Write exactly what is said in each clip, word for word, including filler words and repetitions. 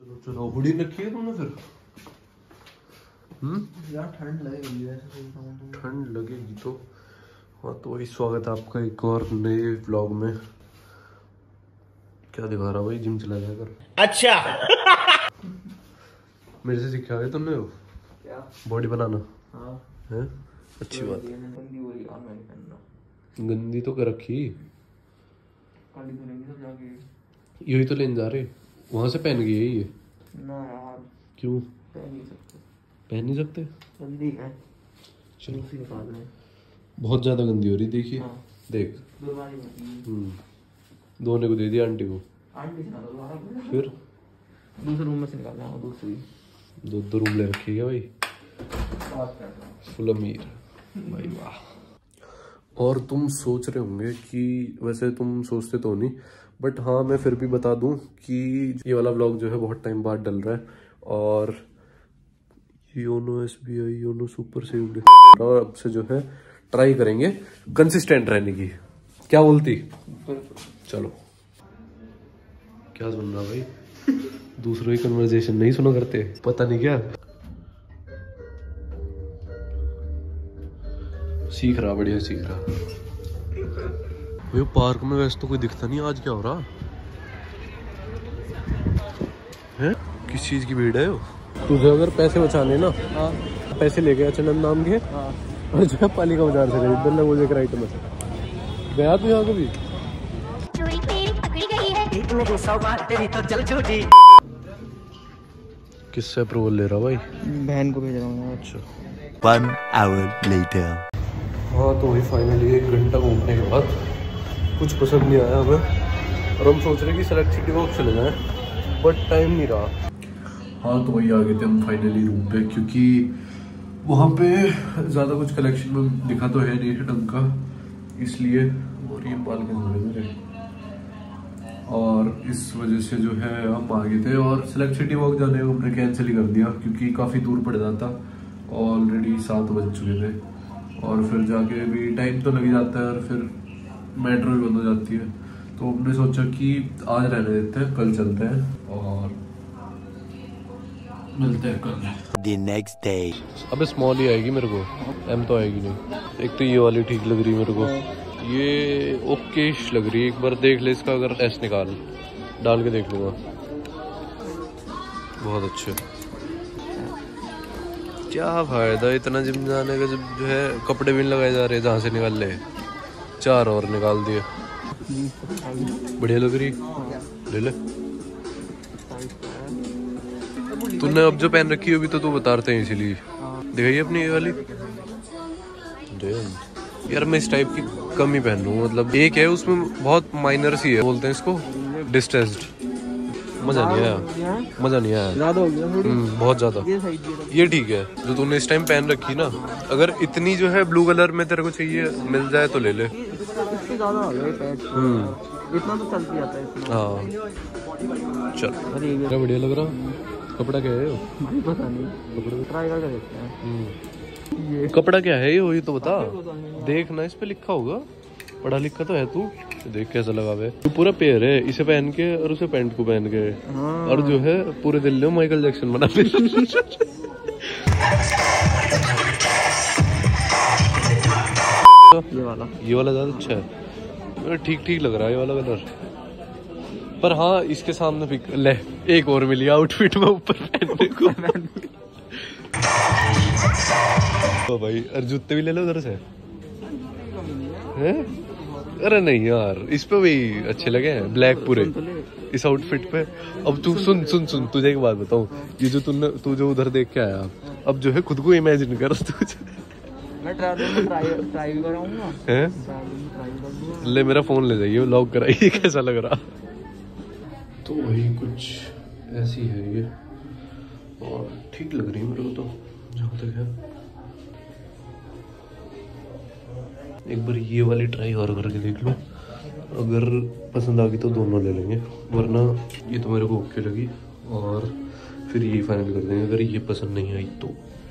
चलो चलो हुडी रखी है तुमने फिर? हम्म यार ठंड लगेगी वैसे तो। ठंड लगेगी तो हाँ, तो वही स्वागत है आपका एक और नए व्लॉग में। क्या दिखा रहा भाई, जिम चला जाकर? अच्छा मेरे से सीखा है तुमने वो क्या बॉडी बनाना? हाँ है अच्छी बात है। गंदी हो रही यार, मैं नहीं पहनना। गंदी तो कर रखी, काली धुलेंगी सब जाके। यही तो लेने जा रहे, वहां से पहन गई है ये। ना यार क्यों पहन नहीं सकते, पहन नहीं सकते? गंदी है। चलो दूसरी निकाल लें। बहुत ज्यादा गंदी हो रही, देखिए हाँ। देख। दुर्बानी होती है। हम्म दोनों को दे दिया आंटी को। आंटी से ना दो दोबारा, फिर दूसरे रूम में से निकालना है दूसरी। दो दो रूम ले रखी है भाई, बात कर रहा हूँ। फुल अमीर भाई वाह। और तुम सोच रहे होंगे कि वैसे तुम सोचते तो नहीं, बट हाँ मैं फिर भी बता दूं कि ये वाला व्लॉग जो है बहुत टाइम बाद डल रहा है। और YONO S B I YONO super saved, और अब से जो है ट्राई करेंगे कंसिस्टेंट रहने की। क्या बोलती? चलो क्या सुन रहा भाई, दूसरों की कन्वर्सेशन नहीं सुना करते, पता नहीं क्या सीख रहा, बढ़िया सीख रहा। भैया पार्क में वैसे तो कोई दिखता नहीं, आज क्या हो रहा है? किस चीज की भीड़ है? तुझे अगर पैसे बचाने ना, हाँ पैसे ले गया चंदन नाम के, हाँ और जो है पालिका बाजार से खरीद ले वो राइट में गया तू यहाँ कभी? चोरी मेरी पकड़ी गई है। इतने गुस्सा तेरी तो जल छूटी। किससे अप्रूवल ले रहा भाई? बहन को भेज रहा हूँ। अच्छा One hour later. हाँ तो वही फाइनली एक घंटा घूमने के बाद कुछ पसंद नहीं आया हमें, और हम सोच रहे कि सेलेक्ट सिटी वॉक चले जाएं, बट टाइम नहीं रहा। हाँ तो वही आ गए थे हम फाइनली रूम पे, क्योंकि वहाँ पे ज़्यादा कुछ कलेक्शन में दिखा तो है नहीं ढंग का, इसलिए। और ये बाल के धोए मेरे, और इस वजह से जो है हम आ गए थे। और सेलेक्ट सिटी वॉक जाने को हमने कैंसिल ही कर दिया, क्योंकि काफ़ी दूर पड़ जाता, ऑलरेडी सात बज चुके थे, और फिर जाके भी टाइम तो लग ही जाता है, और फिर मेट्रो भी बंद हो जाती है। तो हमने सोचा कि आज रहने देते हैं, कल चलते हैं और मिलते हैं कल। The next day. अबे स्मॉल ही आएगी मेरे को, एम तो आएगी नहीं। एक तो ये वाली ठीक लग रही है मेरे को, ये ओकेश लग रही है। एक बार देख ले इसका, अगर एस निकाल डाल के देख लूँगा। बहुत अच्छे। क्या फायदा इतना जिम जाने का, जब जो है कपड़े भी लगाए जा रहे हैं जहाँ से निकाल ले। चार और निकाल दिए, बढ़िया लग रही, ले ले। तूने अब जो पहन रखी है अभी तो तू बता रहे हैं, इसीलिए दिखाइए अपनी ये वाली। यार मैं इस टाइप की कम ही पहन लूँ, मतलब एक है उसमें बहुत माइनर सी है, बोलते हैं इसको डिस्ट्रेस्ड। मजा नहीं आया, मजा नहीं आया, ज्यादा हो गया थोड़ी। बहुत ज्यादा। ये ठीक है जो तूने इस टाइम पहन रखी ना, अगर इतनी जो है ब्लू कलर में तेरे को चाहिए मिल जाए तो ले ले। इससे ज्यादा हो गया पैच, इतना तो चलती जाता है इतना। हाँ चल, अरे ये क्या बढ़िया लग रहा। कपड़ा क्या है? भाई पता नहीं, कपड़ा ट्राई करके देखते हैं। ये कपड़ा क्या है ये, वही तो बता। देखना इस पे लिखा होगा, पढ़ा लिखा तो है तू। देख कैसा लगा हुआ है, तू पूरा पेयर है, इसे पहन के और उसे पैंट को पहन के, हाँ। और जो है पूरे दिल में माइकल जैक्सन बना दे। ये वाला ये वाला ज्यादा अच्छा है, ठीक ठीक लग रहा है ये वाला कलर। पर हाँ इसके सामने भी ले एक और मिली आउटफिट में ऊपर पहनने को। तो भाई और जूते भी ले लो उधर से, हैं? अरे नहीं यार, इस पे भी अच्छे लगे हैं ब्लैक पूरे इस आउटफिट पे। अब तू सुन सुन सुन तुझे एक बात बताऊं, ये जो तूने तू जो उधर देख के आया, अब जो है खुद को इमेजिन कर तुझे। मैं ट्राई ट्राई ट्राई भी कराऊंगा, हैं? ट्राई कर दूंगा। ले मेरा फोन ले जाइए, लॉग कराइए कैसा लग रहा। तो वही कुछ ऐसी है ये, और ठीक लग रही है मेरे को तो जहाँ तक है। एक बार ये वाली ट्राई और करके देख लो, अगर पसंद आ गई तो दोनों ले लेंगे, वरना ये तो मेरे को ओके लगी और फिर यही फाइनल कर देंगे अगर ये पसंद नहीं आई तो।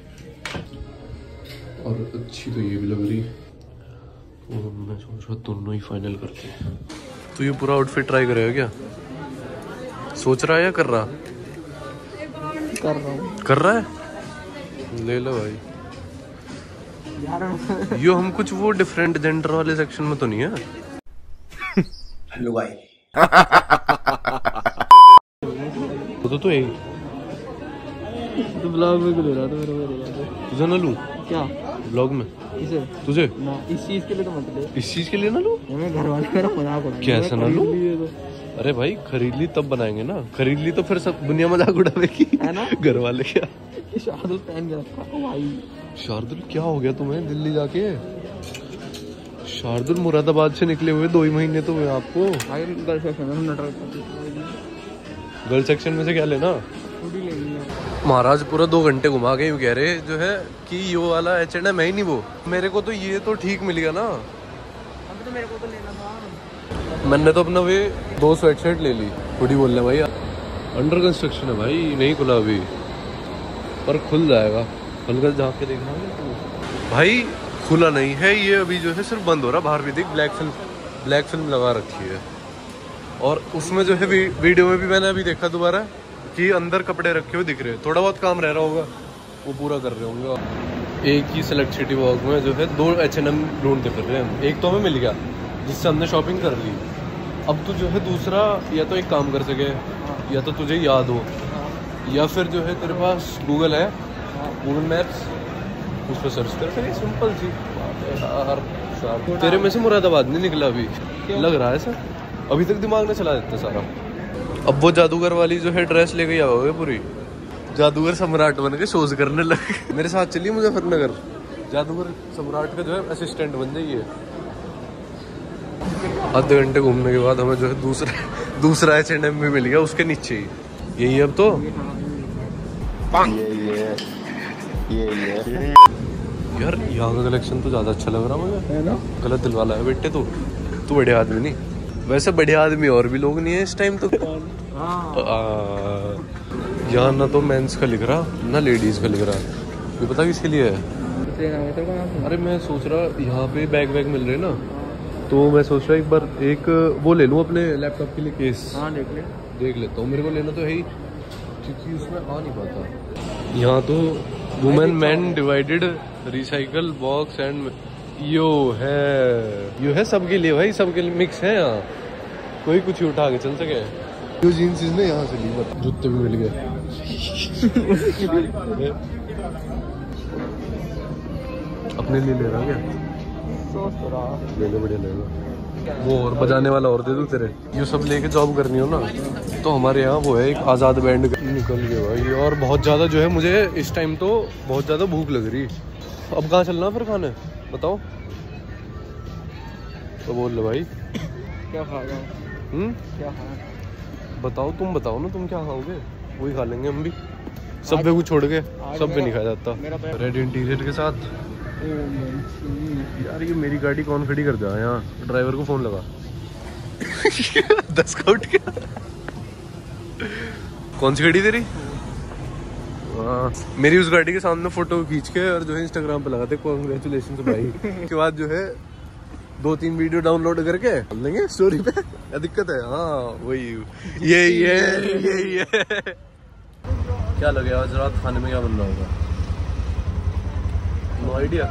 और अच्छी तो ये भी लग रही, तो मैं सोच रहा दोनों ही फाइनल करते हैं। तो ये पूरा आउटफिट ट्राई करेगा क्या? सोच रहा है या कर रहा? कर रहा हूँ। कर रहा है, ले लो भाई यार। यो हम कुछ वो डिफरेंट जेंडर वाले सेक्शन में तो नहीं है। हेलो भाई। तो तो यही तो ब्लॉग में क्यों ले रहा था मेरे को? तुझे ना लूं क्या ब्लॉग में? किसे? तुझे ना इस चीज के लिए तो मत ले। इस चीज के लिए ना लूं? मैं घर वाले मेरा मजाक उड़ाएंगे। क्या ऐसा ना लूं? तो अरे भाई खरीद ली तब बनाएंगे ना, खरीद ली तो फिर सब दुनिया मजाक उड़ावेगी है ना? घर वाले क्या? शार्दुल पहन के रखा है भाई। शार्दुल क्या हो गया तुम्हें दिल्ली जाके? शार्दुल मुरादाबाद से निकले हुए दो ही महीने तो हुए आपको। भाई गर्ल सेक्शन में नटर गर्ल सेक्शन में से क्या लेना? स्कूटी लेनी है। महाराज पूरा दो घंटे घुमा के यूं कह रहे जो है कि यो वाला एच एंड एम है ही नहीं वो। मेरे को तो ये तो ठीक मिल गया ना। अब तो मेरे को तो लेना था। मैंने तो अपना वे दो स्वेट शर्ट ले ली। थोड़ी बोल रहे भाई अंडर कंस्ट्रक्शन है भाई, नहीं खुला अभी पर खुल जाएगा। हल्का जाके देखना भाई, खुला नहीं है ये अभी, जो है सिर्फ बंद हो रहा। बाहर भी देख ब्लैक फिल्म ब्लैक फिल्म लगा रखी है। और उसमें जो है वी, वीडियो में भी मैंने अभी देखा दोबारा कि अंदर कपड़े रखे हुए दिख रहे हैं। थोड़ा बहुत काम रह रहा होगा वो पूरा कर रहे होंगे। एक ही सेलेक्ट सिटी वॉक में जो है दो एच एन एम ढूंढते फिर रहे हैं। एक तो हमें मिल गया जिससे हमने शॉपिंग कर ली। अब तो जो है दूसरा, या तो एक काम कर सके, या तो तुझे याद हो, या फिर जो है तेरे पास गूगल है, गूगल मैप्स, उस पर सर्च कर। फिर सिंपल सी यार, तेरे में से मुरादाबाद नहीं निकला अभी लग रहा है सर। अभी तक दिमाग में चला देता सारा। अब वो जादूगर वाली जो है ड्रेस ले गई आओगे पूरी, जादूगर सम्राट बन के शोज करने लगे। मेरे साथ चलिए मुजफ्फरनगर, जादूगर सम्राट का जो है असिस्टेंट बन जाइए। आधे घंटे घूमने के बाद हमें जो है दूसरा दूसरा एच एंड एम भी मिल गया उसके नीचे ही। यही अब तो ये ये ये ये यार यहाँ का कलेक्शन तो ज्यादा अच्छा लग रहा मुझे, है ना? गलत दिल वाला है बेटे तू। तू बढ़िया आदमी नहीं, वैसे बढ़िया आदमी और भी लोग नहीं है इस टाइम तो। यहाँ ना तो मेंस का लिख रहा ना लेडीज का लिख रहा। ये पता किसके लिए है? अरे मैं सोच रहा यहाँ पे बैग वैग मिल रहे ना, तो मैं सोच रहा एक बार एक वो ले लूँ अपने लैपटॉप के लिए केस। हाँ देख ले देख लेता हूँ, मेरे को लेना तो है ही क्योंकि उसमें आ नहीं पाता। यहाँ तो women man divided recycle box and यो है यो है सबके लिए भाई, सबके लिए मिक्स है यहाँ। कोई कुछ ही उठा के चल सके। जो जीन्स इसने यहाँ से ली, जूते भी मिल गए। अपने लिए ले रहा क्या? सोच तो रहा। ले ले, बढ़िया लेगा। वो और बजाने वाला और दे दूँ तेरे। ये सब लेके जॉब करनी हो ना तो हमारे यहाँ वो है एक आज़ाद बैंड निकल गया भाई। और बहुत ज़्यादा जो है मुझे इस टाइम तो बहुत ज़्यादा भूख लग रही। अब कहाँ चलना फिर खाने बताओ तो बोल लो भाई। क्या खाएगा? हम्म क्या खाएगा? बताओ, तुम बताओ ना तुम क्या खाओगे, वही खा लेंगे हम भी। सब को छोड़ के सब भी नहीं खाया जाता। रेड इंटीरियर के साथ। यार ये मेरी गाड़ी कौन खड़ी कर जा, यहाँ ड्राइवर को फोन लगा। दस का उठ गया। कौन सी गाड़ी तेरी? हाँ मेरी उस गाड़ी के सामने फोटो खींच के और जो है इंस्टाग्राम पे लगाते कांग्रेचुलेशन भाई। उसके बाद जो है दो तीन वीडियो डाउनलोड करके डाल देंगे स्टोरी पे। क्या दिक्कत है? हाँ वही ये ये ये ये क्या लगे आज रात खाने में क्या बन रहा होगा? नो आइडिया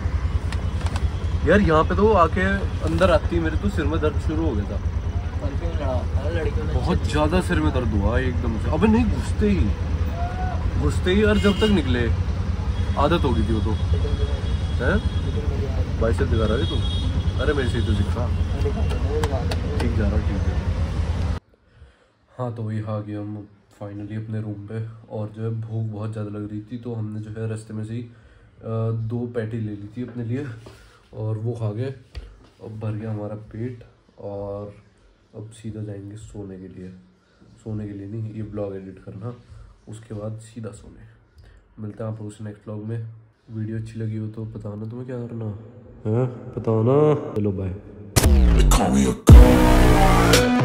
यार। यहाँ पे तो आके अंदर आती मेरे तो सिर में दर्द शुरू हो गया था बहुत ज्यादा। सिर में दर्द हुआ एकदम से। अबे नहीं घुसते ही घुसते ही और जब तक निकले आदत हो गई थी वो तो है। बाइसेप दिखा रहा है तू? अरे मेरे से तो दिखा ठीक जा रहा ठीक है। हाँ तो वही आ गया हम फाइनली अपने रूम पे। और जो है भूख बहुत ज़्यादा लग रही थी तो हमने जो है रास्ते में से ही दो पैटी ले ली थी अपने लिए और वो खा गए। अब भर गया हमारा पेट और अब सीधा जाएंगे सोने के लिए। सोने के लिए नहीं, ये ब्लॉग एडिट करना, उसके बाद सीधा सोने। मिलते हैं आप लोगों से नेक्स्ट ब्लॉग में। वीडियो अच्छी लगी हो तो बताना तुम्हें क्या करना है, बताओ ना। चलो बाय।